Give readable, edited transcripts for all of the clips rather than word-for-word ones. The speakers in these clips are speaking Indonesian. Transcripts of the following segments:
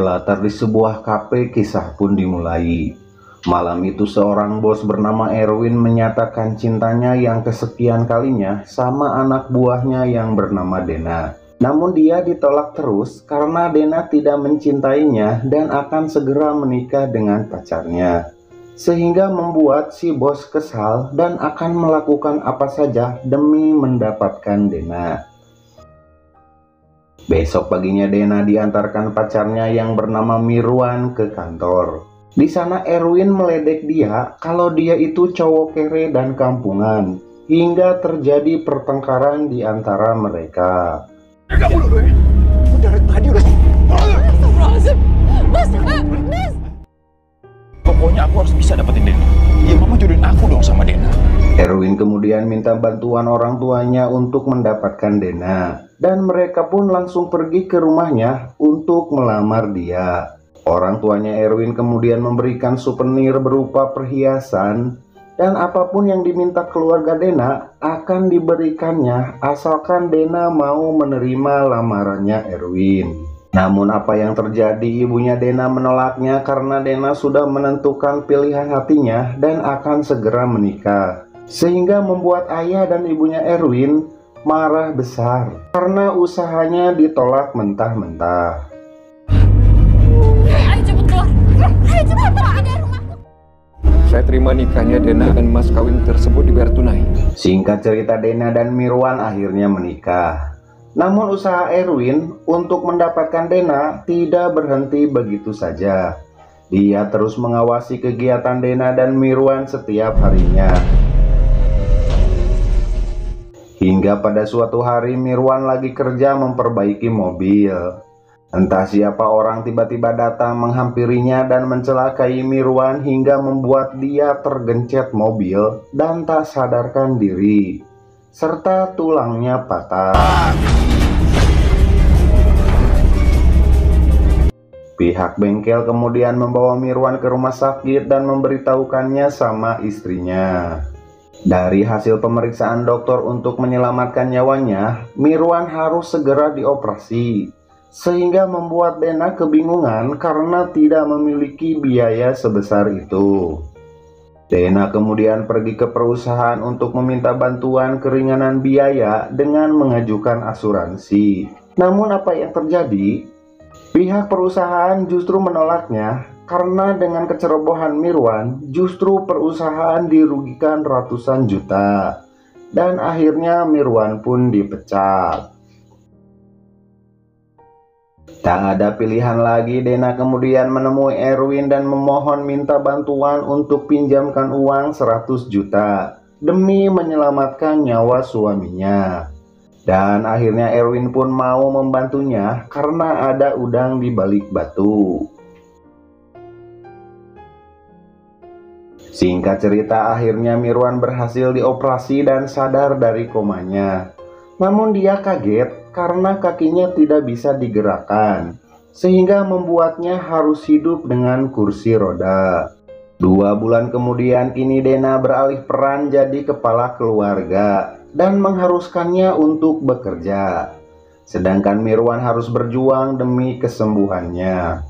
Berlatar di sebuah kafe, kisah pun dimulai. Malam itu seorang bos bernama Erwin menyatakan cintanya yang kesekian kalinya sama anak buahnya yang bernama Dena. Namun dia ditolak terus karena Dena tidak mencintainya dan akan segera menikah dengan pacarnya. Sehingga membuat si bos kesal dan akan melakukan apa saja demi mendapatkan Dena. Besok paginya Dena diantarkan pacarnya yang bernama Mirwan ke kantor. Di sana Erwin meledek dia kalau dia itu cowok kere dan kampungan, hingga terjadi pertengkaran di antara mereka. Kamu dulu ya? Udah tadi udah. Pokoknya aku harus bisa dapetin Dena. Ya mama jodohin aku dong sama Dena. Erwin kemudian minta bantuan orang tuanya untuk mendapatkan Dena. Dan mereka pun langsung pergi ke rumahnya untuk melamar dia. Orang tuanya Erwin kemudian memberikan souvenir berupa perhiasan. Dan apapun yang diminta keluarga Dena akan diberikannya asalkan Dena mau menerima lamarannya Erwin. Namun apa yang terjadi, ibunya Dena menolaknya karena Dena sudah menentukan pilihan hatinya dan akan segera menikah. Sehingga membuat ayah dan ibunya Erwin marah besar karena usahanya ditolak mentah-mentah. Ayo cepet keluar. Ayo cepet pergi dari rumahku. Saya terima nikahnya Dena dan mas kawin tersebut dibayar tunai. Singkat cerita, Dena dan Mirwan akhirnya menikah. Namun usaha Erwin untuk mendapatkan Dena tidak berhenti begitu saja. Dia terus mengawasi kegiatan Dena dan Mirwan setiap harinya. Hingga pada suatu hari Mirwan lagi kerja memperbaiki mobil. Entah siapa orang tiba-tiba datang menghampirinya dan mencelakai Mirwan hingga membuat dia tergencet mobil dan tak sadarkan diri, serta tulangnya patah. Pihak bengkel kemudian membawa Mirwan ke rumah sakit dan memberitahukannya sama istrinya. Dari hasil pemeriksaan dokter untuk menyelamatkan nyawanya, Mirwan harus segera dioperasi, sehingga membuat Dena kebingungan karena tidak memiliki biaya sebesar itu. Dena kemudian pergi ke perusahaan untuk meminta bantuan keringanan biaya dengan mengajukan asuransi. Namun apa yang terjadi? Pihak perusahaan justru menolaknya. Karena dengan kecerobohan Mirwan, justru perusahaan dirugikan ratusan juta. Dan akhirnya Mirwan pun dipecat. Tak ada pilihan lagi, Dena kemudian menemui Erwin dan memohon minta bantuan untuk pinjamkan uang 100 juta demi menyelamatkan nyawa suaminya. Dan akhirnya Erwin pun mau membantunya karena ada udang di balik batu. Singkat cerita, akhirnya Mirwan berhasil dioperasi dan sadar dari komanya. Namun dia kaget karena kakinya tidak bisa digerakkan, sehingga membuatnya harus hidup dengan kursi roda. 2 bulan kemudian kini Dena beralih peran jadi kepala keluarga dan mengharuskannya untuk bekerja. Sedangkan Mirwan harus berjuang demi kesembuhannya.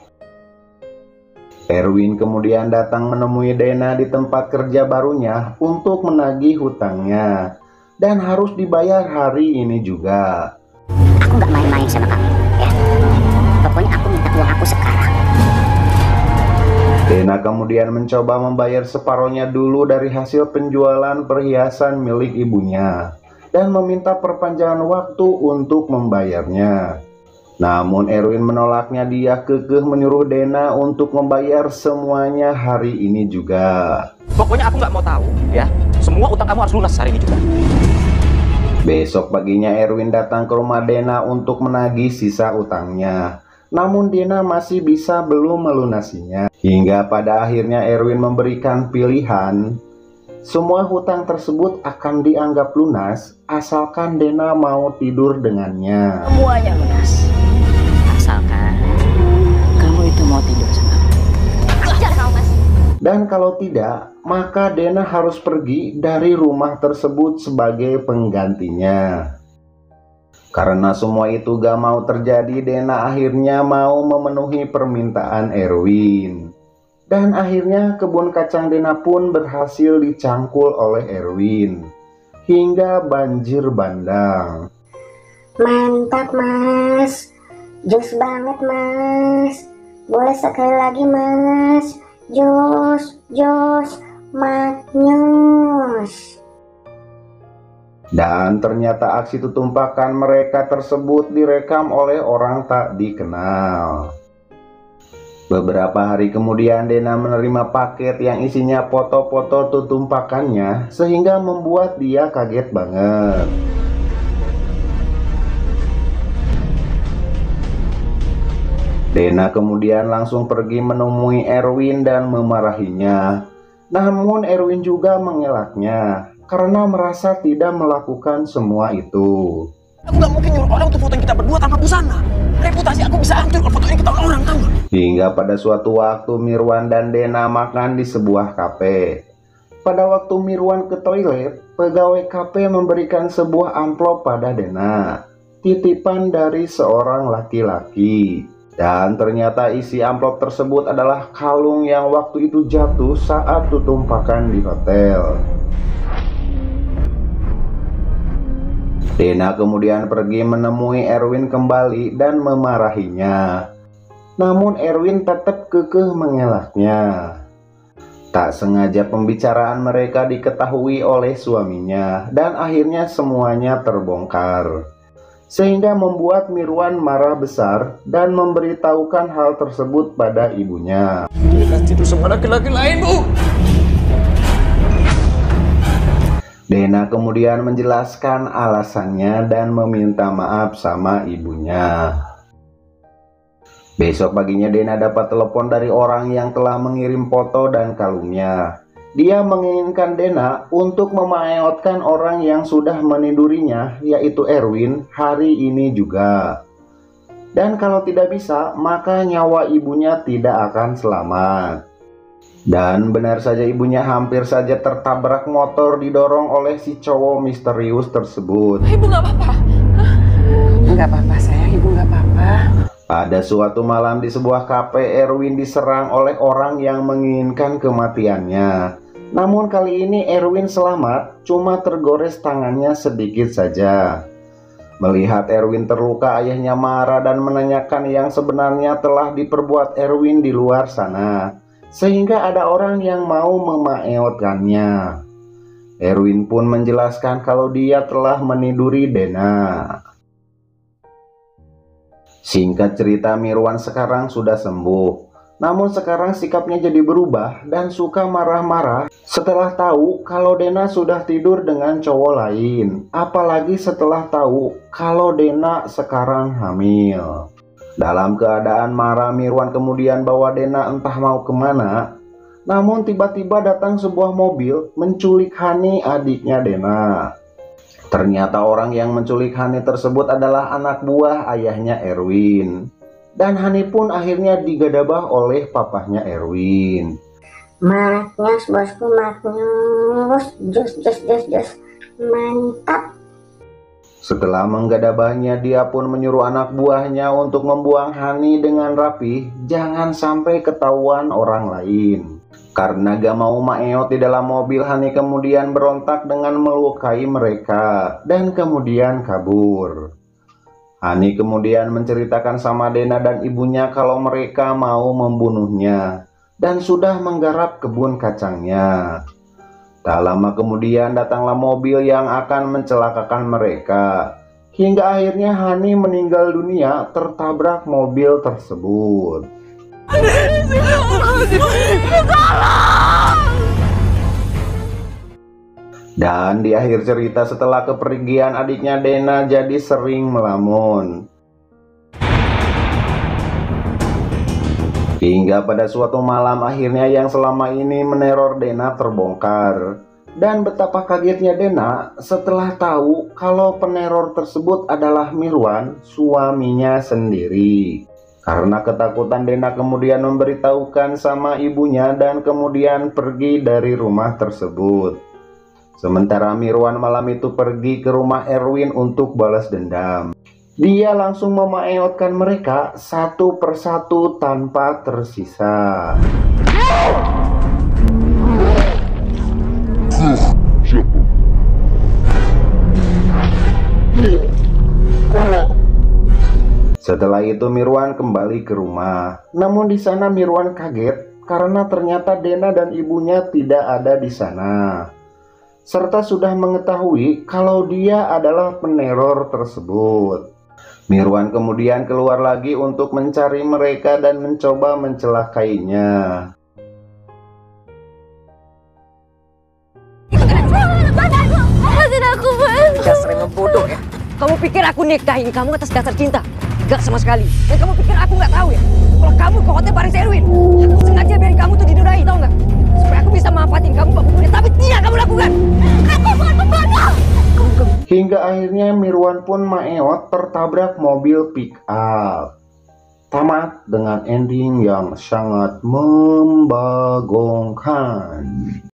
Erwin kemudian datang menemui Dena di tempat kerja barunya untuk menagih hutangnya. Dan harus dibayar hari ini juga. Aku nggak main-main sama kamu, ya. Pokoknya aku minta uang aku sekarang. Dena kemudian mencoba membayar separohnya dulu dari hasil penjualan perhiasan milik ibunya. Dan meminta perpanjangan waktu untuk membayarnya. Namun Erwin menolaknya, dia kekeh menyuruh Dena untuk membayar semuanya hari ini juga. Pokoknya aku nggak mau tahu, ya. Semua utang kamu harus lunas hari ini juga. Besok paginya Erwin datang ke rumah Dena untuk menagih sisa utangnya. Namun Dena masih bisa belum melunasinya. Hingga pada akhirnya Erwin memberikan pilihan. Semua hutang tersebut akan dianggap lunas asalkan Dena mau tidur dengannya. Semuanya lunas. Asalkan kamu itu mau tidur sama aku. Ajar kau, Mas. Dan kalau tidak, maka Dena harus pergi dari rumah tersebut sebagai penggantinya. Karena semua itu gak mau terjadi, Dena akhirnya mau memenuhi permintaan Erwin. Dan akhirnya kebun kacang Dena pun berhasil dicangkul oleh Erwin hingga banjir bandang. Mantap mas, jus banget mas. Boleh sekali lagi mas, jus maknyus. Dan ternyata aksi tutumpakan mereka tersebut direkam oleh orang tak dikenal. Beberapa hari kemudian Dena menerima paket yang isinya foto-foto tutumpakannya sehingga membuat dia kaget banget. Dena kemudian langsung pergi menemui Erwin dan memarahinya. Namun Erwin juga mengelaknya karena merasa tidak melakukan semua itu. Aku gak mungkin nyuruh orang untuk fotoin kita berdua tanpa busana. Reputasi aku bisa hancur kalau fotoin kita orang, tahu gak? Hingga pada suatu waktu Mirwan dan Dena makan di sebuah kafe. Pada waktu Mirwan ke toilet, pegawai kafe memberikan sebuah amplop pada Dena, titipan dari seorang laki-laki. Dan ternyata isi amplop tersebut adalah kalung yang waktu itu jatuh saat tutumpakan di hotel. Dena kemudian pergi menemui Erwin kembali dan memarahinya. Namun Erwin tetap kekeh mengelaknya. Tak sengaja pembicaraan mereka diketahui oleh suaminya dan akhirnya semuanya terbongkar. Sehingga membuat Mirwan marah besar dan memberitahukan hal tersebut pada ibunya. Dia tidur sama laki-laki lain, Bu. Dena kemudian menjelaskan alasannya dan meminta maaf sama ibunya. Besok paginya Dena dapat telepon dari orang yang telah mengirim foto dan kalungnya. Dia menginginkan Dena untuk memaeotkan orang yang sudah menidurinya, yaitu Erwin, hari ini juga. Dan kalau tidak bisa, maka nyawa ibunya tidak akan selamat. Dan benar saja ibunya hampir saja tertabrak motor didorong oleh si cowok misterius tersebut. Ibu nggak apa-apa? Nggak apa-apa sayang, ibu nggak apa-apa. Pada suatu malam di sebuah kafe, Erwin diserang oleh orang yang menginginkan kematiannya. Namun kali ini Erwin selamat, cuma tergores tangannya sedikit saja. Melihat Erwin terluka, ayahnya marah dan menanyakan yang sebenarnya telah diperbuat Erwin di luar sana. Sehingga ada orang yang mau memaeotkannya. Erwin pun menjelaskan kalau dia telah meniduri Dena. Singkat cerita, Mirwan sekarang sudah sembuh. Namun sekarang sikapnya jadi berubah dan suka marah-marah setelah tahu kalau Dena sudah tidur dengan cowok lain. Apalagi setelah tahu kalau Dena sekarang hamil. Dalam keadaan marah, Mirwan kemudian bawa Dena entah mau kemana. Namun tiba-tiba datang sebuah mobil menculik Hani, adiknya Dena. Ternyata orang yang menculik Hani tersebut adalah anak buah ayahnya Erwin. Dan Hani pun akhirnya digadabah oleh papahnya Erwin. Maknyus bosku, maknyus, jus, mantap. Setelah menggadabahnya, dia pun menyuruh anak buahnya untuk membuang Hani dengan rapi, jangan sampai ketahuan orang lain. Karena gak mau maeot di dalam mobil, Hani kemudian berontak dengan melukai mereka dan kemudian kabur. Hani kemudian menceritakan sama Dena dan ibunya kalau mereka mau membunuhnya dan sudah menggarap kebun kacangnya. Tak lama kemudian datanglah mobil yang akan mencelakakan mereka. Hingga akhirnya Hani meninggal dunia tertabrak mobil tersebut. Dan di akhir cerita, setelah kepergian adiknya Dena jadi sering melamun. Hingga pada suatu malam akhirnya yang selama ini meneror Dena terbongkar. Dan betapa kagetnya Dena setelah tahu kalau peneror tersebut adalah Mirwan, suaminya sendiri. Karena ketakutan, Dena kemudian memberitahukan sama ibunya dan kemudian pergi dari rumah tersebut. Sementara Mirwan malam itu pergi ke rumah Erwin untuk balas dendam. Dia langsung memaeotkan mereka satu persatu tanpa tersisa. Setelah itu Mirwan kembali ke rumah. Namun di sana Mirwan kaget karena ternyata Dena dan ibunya tidak ada di sana, serta sudah mengetahui kalau dia adalah peneror tersebut. Mirwan kemudian keluar lagi untuk mencari mereka dan mencoba mencelakainya. Lepasin aku, Mas. Dasar emang bodoh ya. Kamu pikir aku nikahin kamu atas dasar cinta? Gak sama sekali. Dan kamu pikir aku gak tahu ya? Kalau kamu kokotnya Paris Erwin, aku sengaja biarin kamu tuh didurai, tau gak? Supaya aku bisa manfaatin kamu pembunuhnya, tapi tidak kamu lakukan. Aku bukan pembunuh. Hingga akhirnya Mirwan pun maeot tertabrak mobil pick up. Tamat dengan ending yang sangat membagongkan.